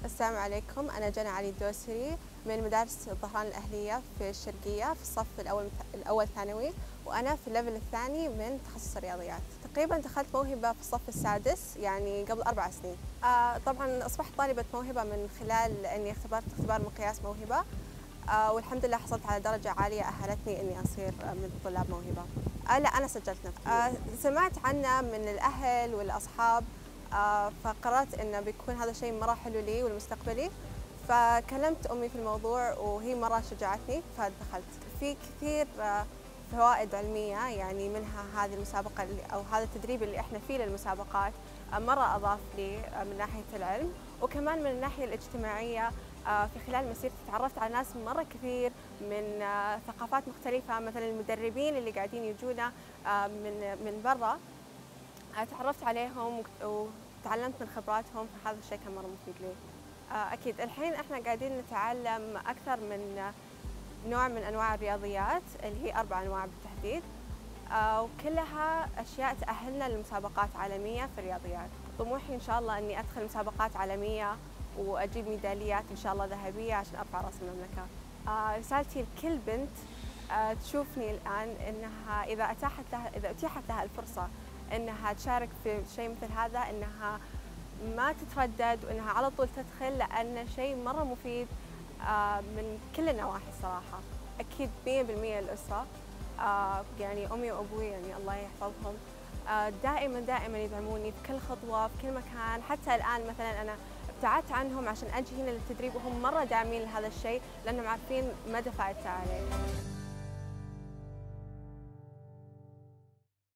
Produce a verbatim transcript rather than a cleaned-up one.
السلام عليكم، أنا جنى علي الدوسري من مدارس الظهران الأهلية في الشرقية في الصف الأول الأول ثانوي، وأنا في الليفل الثاني من تخصص الرياضيات. تقريبا دخلت موهبة في الصف السادس يعني قبل أربع سنين. آه طبعا أصبحت طالبة موهبة من خلال إني اختبرت اختبار مقياس موهبة، آه والحمد لله حصلت على درجة عالية أهلتني إني أصير من طلاب موهبة. آه لا أنا سجلت نفسي. آه سمعت عنه من الأهل والأصحاب، آه فقررت إنه بيكون هذا الشيء مرة حلو لي ولمستقبلي، فكلمت أمي في الموضوع وهي مرة شجعتني فدخلت. في كثير آه فوائد علمية، يعني منها هذه المسابقة اللي أو هذا التدريب اللي إحنا فيه للمسابقات، آه مرة أضاف لي آه من ناحية العلم، وكمان من الناحية الاجتماعية. آه في خلال مسيرتي تعرفت على ناس مرة كثير من آه ثقافات مختلفة، مثلا المدربين اللي قاعدين يجونا آه من من برا، تعرفت عليهم وتعلمت من خبراتهم، فهذا الشيء كان مرة مفيد لي. أكيد الحين إحنا قاعدين نتعلم أكثر من نوع من أنواع الرياضيات اللي هي أربع أنواع بالتحديد، وكلها أشياء تأهلنا لمسابقات عالمية في الرياضيات. طموحي إن شاء الله إني أدخل مسابقات عالمية وأجيب ميداليات إن شاء الله ذهبية عشان أرفع رأس المملكة. رسالتي لكل بنت تشوفني الآن إنها إذا أتاحت لها إذا أتيحت لها الفرصة إنها تشارك في شيء مثل هذا، إنها ما تتردد وإنها على طول تدخل، لأن شيء مرة مفيد من كل النواحي الصراحة. أكيد مية بالمية الأسرة، يعني أمي وأبوي يعني الله يحفظهم، دائما دائما يدعموني في كل خطوة في كل مكان. حتى الآن مثلا أنا ابتعدت عنهم عشان أجي هنا للتدريب وهم مرة داعمين لهذا الشيء، لأنهم عارفين مدى فائدته علي.